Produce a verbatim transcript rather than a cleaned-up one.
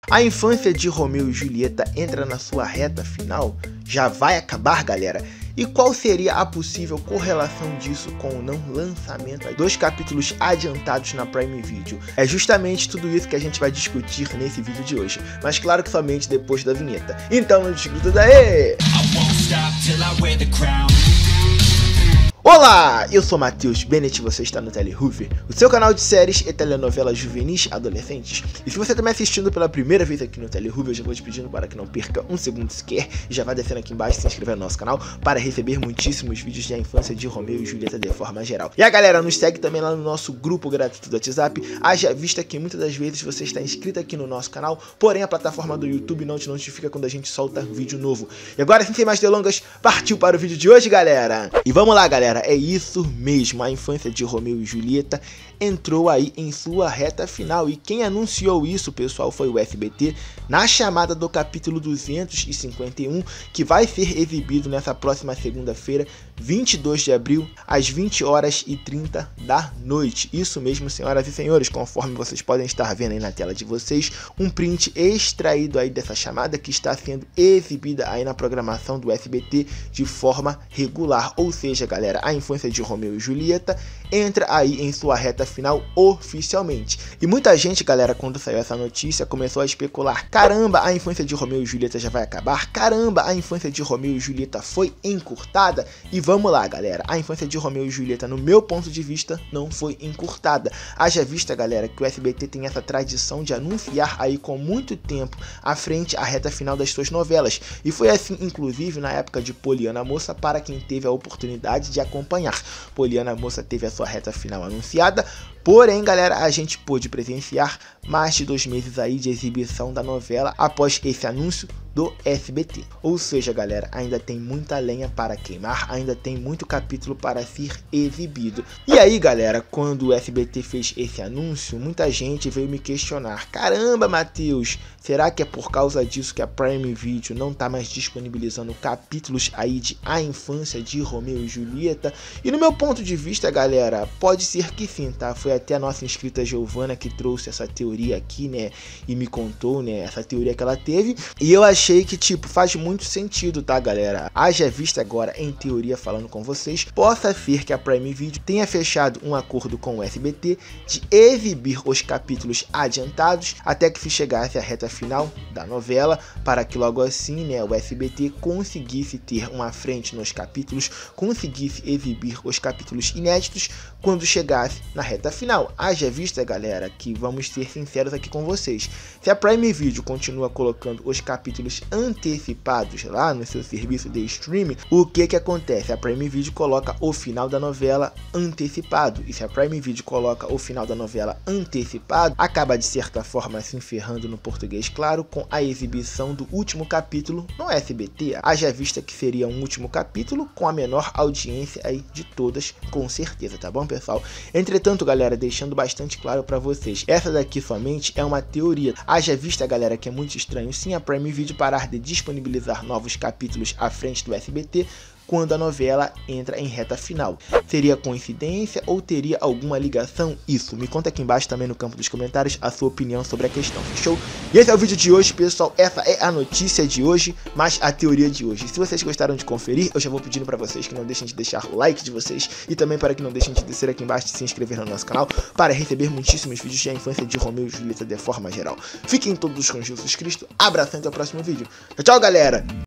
A infância de Romeu e Julieta entra na sua reta final? Já vai acabar, galera? E qual seria a possível correlação disso com o não lançamento dos capítulos adiantados na Prime Video? É justamente tudo isso que a gente vai discutir nesse vídeo de hoje, mas claro que somente depois da vinheta. Então não desgruda daí! Olá, eu sou Matheus Bennett e você está no Telehoover, o seu canal de séries e telenovelas juvenis adolescentes. E se você está me assistindo pela primeira vez aqui no Telehoover, eu já vou te pedindo para que não perca um segundo sequer e já vai descendo aqui embaixo e se inscrever no nosso canal para receber muitíssimos vídeos da infância de Romeu e Julieta de forma geral. E a galera, nos segue também lá no nosso grupo gratuito do WhatsApp, haja vista que muitas das vezes você está inscrito aqui no nosso canal, porém a plataforma do YouTube não te notifica quando a gente solta vídeo novo. E agora, sem mais delongas, partiu para o vídeo de hoje, galera! E vamos lá, galera! É isso mesmo, a infância de Romeu e Julieta entrou aí em sua reta final, e quem anunciou isso, pessoal, foi o S B T na chamada do capítulo duzentos e cinquenta e um, que vai ser exibido nessa próxima segunda-feira, vinte e dois de abril, às vinte horas e trinta da noite. Isso mesmo, senhoras e senhores, conforme vocês podem estar vendo aí na tela de vocês, um print extraído aí dessa chamada que está sendo exibida aí na programação do S B T de forma regular. Ou seja, galera, a infância de Romeu e Julieta entra aí em sua reta final oficialmente. E muita gente, galera, quando saiu essa notícia, começou a especular: caramba, a infância de Romeu e Julieta já vai acabar? Caramba, a infância de Romeu e Julieta foi encurtada? E vamos lá, galera, a infância de Romeu e Julieta, no meu ponto de vista, não foi encurtada. Haja vista, galera, que o S B T tem essa tradição de anunciar aí com muito tempo à frente a reta final das suas novelas. E foi assim, inclusive, na época de Poliana Moça, para quem teve a oportunidade de acompanhar. Poliana Moça teve a sua reta final anunciada, porém, galera, a gente pôde presenciar mais de dois meses aí de exibição da novela após esse anúncio do S B T. Ou seja, galera, ainda tem muita lenha para queimar, ainda tem muito capítulo para ser exibido. E aí, galera, quando o S B T fez esse anúncio, muita gente veio me questionar: caramba, Matheus, será que é por causa disso que a Prime Video não tá mais disponibilizando capítulos aí de A Infância de Romeu e Julieta? E no meu ponto de vista, galera, pode ser que sim, tá? Foi até a nossa inscrita Giovana que trouxe essa teoria aqui, né, e me contou, né, essa teoria que ela teve, e eu achei que, tipo, faz muito sentido, tá, galera? Haja vista agora, em teoria, falando com vocês, possa ser que a Prime Video tenha fechado um acordo com o S B T de exibir os capítulos adiantados até que se chegasse à reta final da novela, para que logo assim, né, o S B T conseguisse ter uma frente nos capítulos, conseguisse exibir os capítulos inéditos quando chegasse na reta final. Haja vista, galera, que vamos ser sinceros aqui com vocês, se a Prime Video continua colocando os capítulos antecipados lá no seu serviço de streaming, o que que acontece? A Prime Video coloca o final da novela antecipado, e se a Prime Video coloca o final da novela antecipado, acaba de certa forma se enferrando, no português claro, com a exibição do último capítulo no S B T. Haja vista que seria um último capítulo com a menor audiência aí de todas, com certeza, tá bom, pessoal? Entretanto, galera, deixando bastante claro para vocês, essa daqui somente é uma teoria. Haja vista, galera, que é muito estranho sim a Prime Video parar de disponibilizar novos capítulos à frente do S B T quando a novela entra em reta final. Seria coincidência ou teria alguma ligação? Isso, me conta aqui embaixo também no campo dos comentários a sua opinião sobre a questão, fechou? E esse é o vídeo de hoje, pessoal, essa é a notícia de hoje, mas a teoria de hoje. Se vocês gostaram de conferir, eu já vou pedindo para vocês que não deixem de deixar o like de vocês e também para que não deixem de descer aqui embaixo e se inscrever no nosso canal para receber muitíssimos vídeos de A Infância de Romeu e Julieta de forma geral. Fiquem todos com Jesus Cristo, abração e até o próximo vídeo. Tchau, tchau, galera!